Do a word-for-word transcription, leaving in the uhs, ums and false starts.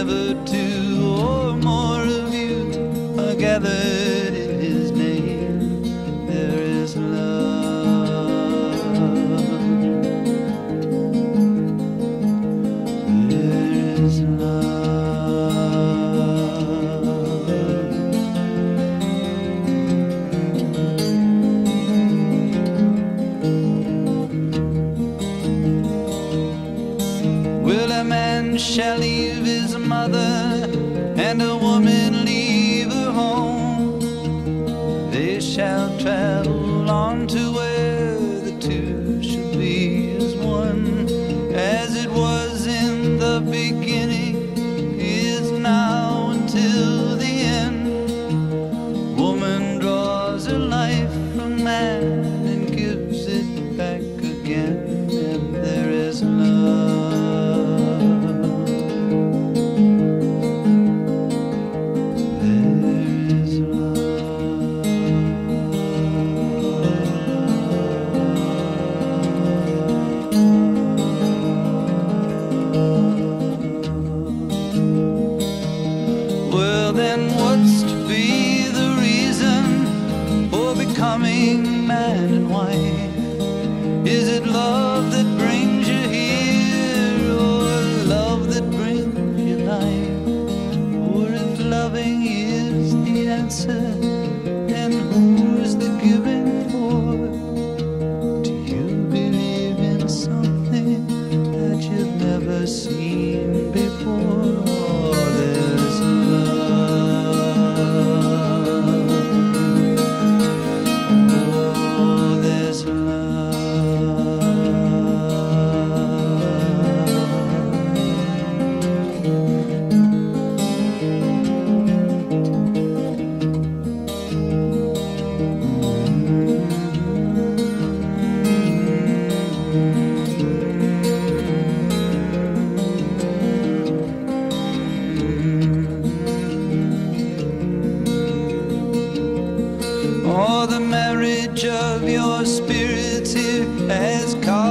wherever two or more of you are gathered in his name, there is love. There is love. Will a man shall leave his mother, and a woman leave her home? They shall travel on to where the two shall be as one. As it was in the beginning, is now until the end. Woman draws her life from man and gives it back again, and there is love. Well, then what's to be the reason for becoming man and wife? Is it love that brings you here, or love that brings you life? Or if loving is the answer, then who's the giving for? Do you believe in something that you've never seen before? Oh, there's Oh, there's Oh, the marriage of your spirits here has caused